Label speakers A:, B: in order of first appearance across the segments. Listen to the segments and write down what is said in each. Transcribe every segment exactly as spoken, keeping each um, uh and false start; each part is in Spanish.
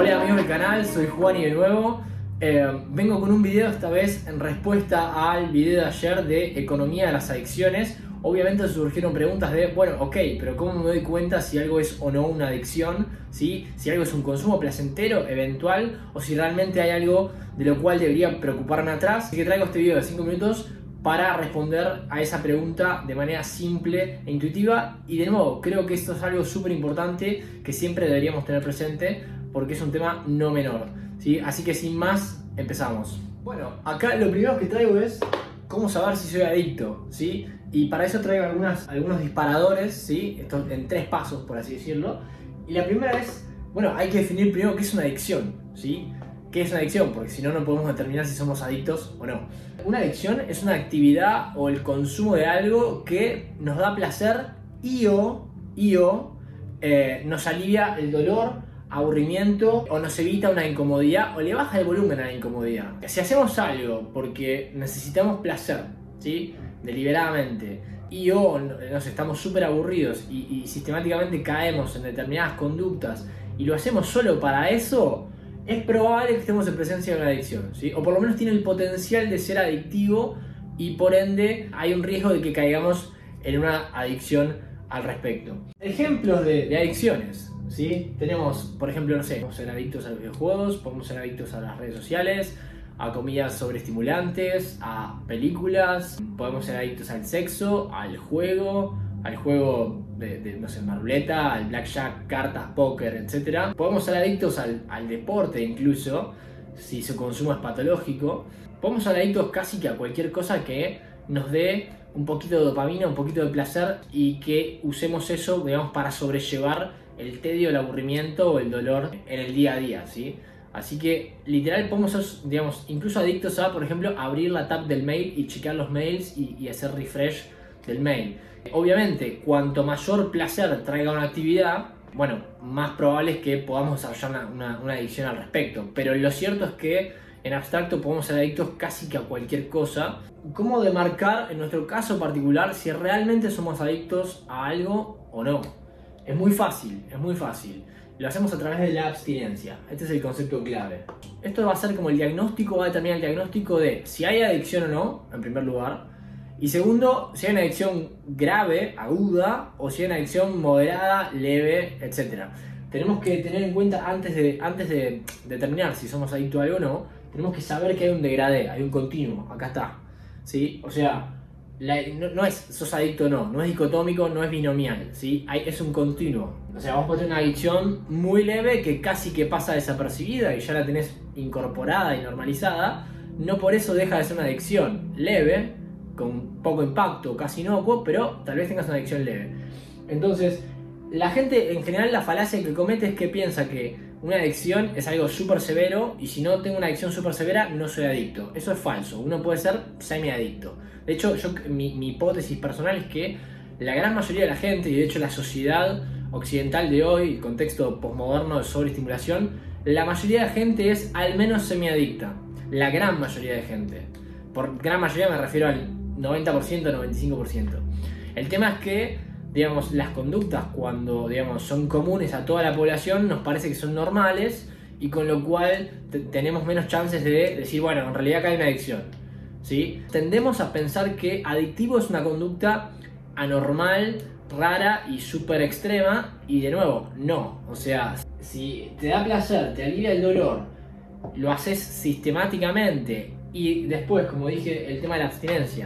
A: Hola amigos del canal, soy Juan y de nuevo eh, vengo con un video esta vez en respuesta al video de ayer de economía de las adicciones. Obviamente surgieron preguntas de, bueno, ok, pero ¿cómo me doy cuenta si algo es o no una adicción? ¿Sí? Si algo es un consumo placentero, eventual, o si realmente hay algo de lo cual debería preocuparme atrás. Así que traigo este video de cinco minutos para responder a esa pregunta de manera simple e intuitiva. Y de nuevo, creo que esto es algo súper importante que siempre deberíamos tener presente porque es un tema no menor, ¿sí? Así que sin más, empezamos. Bueno, acá lo primero que traigo es cómo saber si soy adicto, ¿sí? Y para eso traigo algunas, algunos disparadores, ¿sí? Esto en tres pasos, por así decirlo. Y la primera es, bueno, hay que definir primero qué es una adicción, ¿sí? ¿Qué es una adicción? Porque si no, no podemos determinar si somos adictos o no. Una adicción es una actividad o el consumo de algo que nos da placer y o, y o eh, nos alivia el dolor, aburrimiento, o nos evita una incomodidad o le baja el volumen a la incomodidad. Si hacemos algo porque necesitamos placer, ¿sí? Deliberadamente, y o nos estamos súper aburridos y, y sistemáticamente caemos en determinadas conductas y lo hacemos solo para eso, es probable que estemos en presencia de una adicción, ¿sí? O por lo menos tiene el potencial de ser adictivo y por ende hay un riesgo de que caigamos en una adicción al respecto. Ejemplos de, de adicciones, ¿sí? Tenemos, por ejemplo, no sé, podemos ser adictos a los videojuegos, podemos ser adictos a las redes sociales, a comidas sobreestimulantes, a películas, podemos ser adictos al sexo, al juego, al juego de, de no sé, una ruleta, al blackjack, cartas, póker, etcétera. Podemos ser adictos al, al deporte incluso, si su consumo es patológico. Podemos ser adictos casi que a cualquier cosa que nos dé un poquito de dopamina, un poquito de placer y que usemos eso, digamos, para sobrellevar el tedio, el aburrimiento o el dolor en el día a día, ¿sí? Así que literal podemos ser, digamos, incluso adictos a, por ejemplo, abrir la tab del mail y checar los mails y, y hacer refresh del mail. Obviamente, cuanto mayor placer traiga una actividad, bueno, más probable es que podamos desarrollar una, una, una adicción al respecto. Pero lo cierto es que en abstracto podemos ser adictos casi que a cualquier cosa. ¿Cómo demarcar en nuestro caso particular si realmente somos adictos a algo o no? Es muy fácil, es muy fácil. Lo hacemos a través de la abstinencia. Este es el concepto clave. Esto va a ser como el diagnóstico, va a determinar el diagnóstico de si hay adicción o no, en primer lugar. Y segundo, si hay una adicción grave, aguda, o si hay una adicción moderada, leve, etcétera. Tenemos que tener en cuenta antes de, antes de determinar si somos adictos a algo o no, tenemos que saber que hay un degradé, hay un continuo, acá está, ¿sí? O sea, la, no, no es sos adicto o no, no es dicotómico, no es binomial, ¿sí? Hay, es un continuo. O sea, vos podés tener una adicción muy leve que casi que pasa desapercibida y ya la tenés incorporada y normalizada, no por eso deja de ser una adicción leve, con poco impacto, casi inocuo, pero tal vez tengas una adicción leve. Entonces, la gente en general la falacia que comete es que piensa que una adicción es algo súper severo y si no tengo una adicción súper severa no soy adicto. Eso es falso, uno puede ser semi-adicto. De hecho, yo, mi, mi hipótesis personal es que la gran mayoría de la gente, y de hecho la sociedad occidental de hoy, el contexto postmoderno de sobreestimulación, la mayoría de la gente es al menos semi-adicta. La gran mayoría de gente. Por gran mayoría me refiero al noventa por ciento, noventa y cinco por ciento. El tema es que, digamos, las conductas cuando, digamos, son comunes a toda la población nos parece que son normales y con lo cual tenemos menos chances de decir, bueno, en realidad acá hay una adicción, ¿sí? Tendemos a pensar que adictivo es una conducta anormal, rara y súper extrema y de nuevo, no. O sea, si te da placer, te alivia el dolor, lo haces sistemáticamente y después, como dije, el tema de la abstinencia,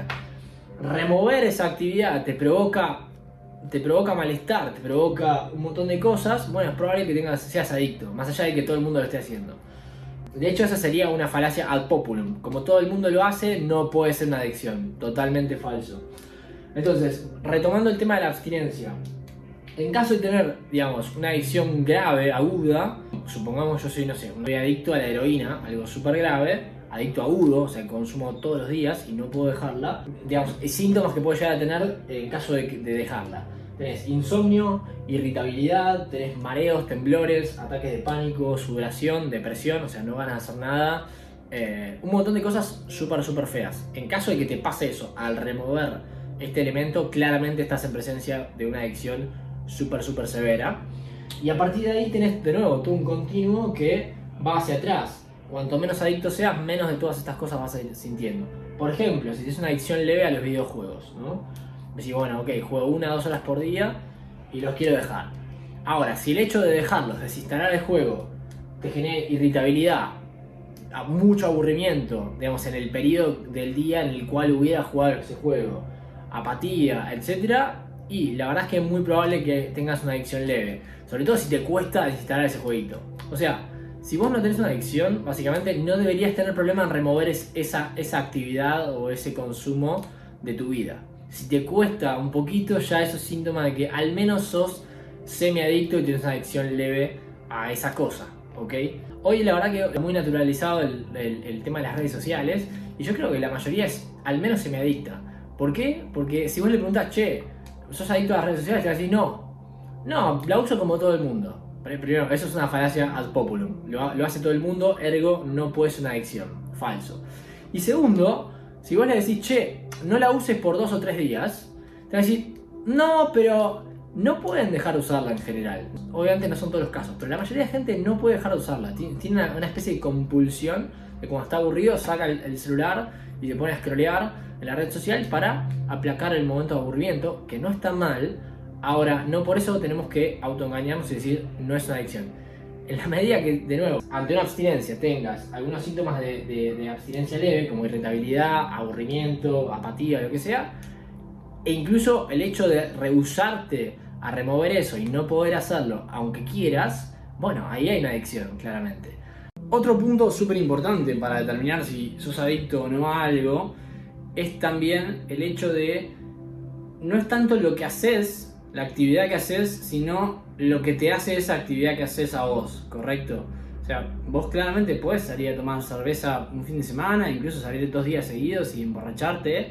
A: remover esa actividad te provoca te provoca malestar, te provoca un montón de cosas, bueno, es probable que tengas, seas adicto, más allá de que todo el mundo lo esté haciendo. De hecho, esa sería una falacia ad populum. Como todo el mundo lo hace, no puede ser una adicción. Totalmente falso. Entonces, retomando el tema de la abstinencia. En caso de tener, digamos, una adicción grave, aguda, supongamos yo soy, no sé, soy adicto a la heroína, algo súper grave, adicto agudo, o sea, consumo todos los días y no puedo dejarla, digamos, síntomas que puedo llegar a tener en caso de, de dejarla. Tenés insomnio, irritabilidad, tenés mareos, temblores, ataques de pánico, sudoración, depresión, o sea, no van a hacer nada. Eh, un montón de cosas súper, súper feas. En caso de que te pase eso, al remover este elemento, claramente estás en presencia de una adicción súper, súper severa. Y a partir de ahí tenés de nuevo todo un continuo que va hacia atrás. Cuanto menos adicto seas, menos de todas estas cosas vas a ir sintiendo. Por ejemplo, si tienes una adicción leve a los videojuegos, ¿no? Decís, bueno, ok, juego una o dos horas por día y los quiero dejar. Ahora, si el hecho de dejarlos, desinstalar el juego, te genera irritabilidad, mucho aburrimiento, digamos, en el periodo del día en el cual hubiera jugado ese juego, apatía, etcétera, y la verdad es que es muy probable que tengas una adicción leve, sobre todo si te cuesta desinstalar ese jueguito. O sea, si vos no tenés una adicción, básicamente no deberías tener problema en remover esa, esa actividad o ese consumo de tu vida. Si te cuesta un poquito, ya eso es síntoma de que al menos sos semi-adicto y tienes una adicción leve a esa cosa, ¿ok? Hoy la verdad que es muy naturalizado el, el, el tema de las redes sociales y yo creo que la mayoría es al menos semi-adicta. ¿Por qué? Porque si vos le preguntás, che, ¿sos adicto a las redes sociales? Te va a decir, no. No, la uso como todo el mundo. Primero, eso es una falacia ad populum. Lo, lo hace todo el mundo, ergo no puede ser una adicción. Falso. Y segundo, si vos le decís, che, no la uses por dos o tres días, te va a decir, no, pero no pueden dejar de usarla en general. Obviamente no son todos los casos, pero la mayoría de gente no puede dejar de usarla. Tiene una, una especie de compulsión de cuando está aburrido, saca el, el celular y se pone a scrollear en la red social para aplacar el momento de aburrimiento, que no está mal. Ahora, no por eso tenemos que autoengañarnos y decir no es una adicción. En la medida que, de nuevo, ante una abstinencia tengas algunos síntomas de, de, de abstinencia leve, como irritabilidad, aburrimiento, apatía, lo que sea, e incluso el hecho de rehusarte a remover eso y no poder hacerlo aunque quieras, bueno, ahí hay una adicción, claramente. Otro punto súper importante para determinar si sos adicto o no a algo es también el hecho de no es tanto lo que haces, la actividad que haces, sino lo que te hace esa actividad que haces a vos, ¿correcto? O sea, vos claramente podés salir a tomar cerveza un fin de semana, incluso salir dos días seguidos y emborracharte.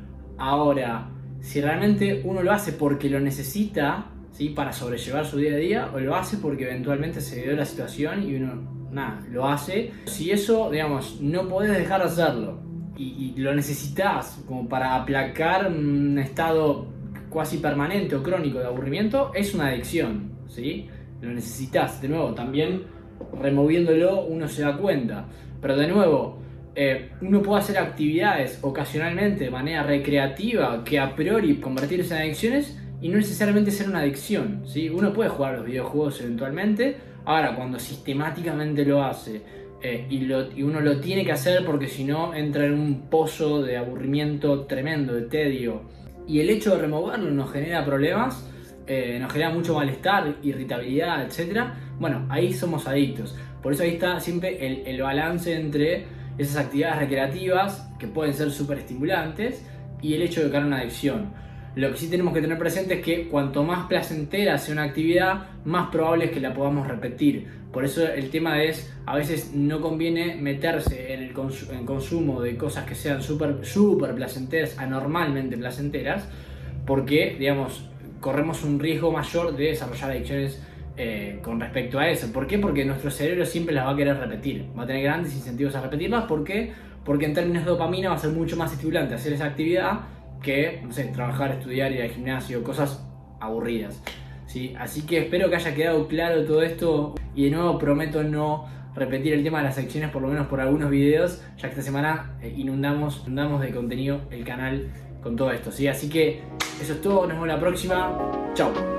A: Ahora, si realmente uno lo hace porque lo necesita, ¿sí?, para sobrellevar su día a día, o lo hace porque eventualmente se dio la situación y uno, nada, lo hace. Si eso, digamos, no podés dejar de hacerlo y, y lo necesitas como para aplacar un estado cuasi permanente o crónico de aburrimiento, es una adicción, ¿sí? Lo necesitas. De nuevo, también removiéndolo uno se da cuenta. Pero de nuevo, eh, uno puede hacer actividades ocasionalmente de manera recreativa que a priori convertirse en adicciones y no necesariamente ser una adicción, ¿sí? Uno puede jugar a los videojuegos eventualmente. Ahora, cuando sistemáticamente lo hace eh, y, lo, y uno lo tiene que hacer porque si no entra en un pozo de aburrimiento tremendo, de tedio, y el hecho de removerlo nos genera problemas, eh, nos genera mucho malestar, irritabilidad, etcétera. Bueno, ahí somos adictos. Por eso ahí está siempre el, el balance entre esas actividades recreativas que pueden ser súper estimulantes y el hecho de crear una adicción. Lo que sí tenemos que tener presente es que cuanto más placentera sea una actividad, más probable es que la podamos repetir. Por eso el tema es, a veces no conviene meterse en el cons- en consumo de cosas que sean súper súper placenteras, anormalmente placenteras, porque, digamos, corremos un riesgo mayor de desarrollar adicciones eh, con respecto a eso. ¿Por qué? Porque nuestro cerebro siempre las va a querer repetir, va a tener grandes incentivos a repetirlas. ¿Por qué? Porque en términos de dopamina va a ser mucho más estimulante hacer esa actividad que, no sé, trabajar, estudiar, ir al gimnasio, cosas aburridas, ¿sí? Así que espero que haya quedado claro todo esto y de nuevo prometo no repetir el tema de las adicciones, por lo menos por algunos videos, ya que esta semana eh, inundamos, inundamos de contenido el canal con todo esto, ¿sí? Así que eso es todo, nos vemos la próxima, chao.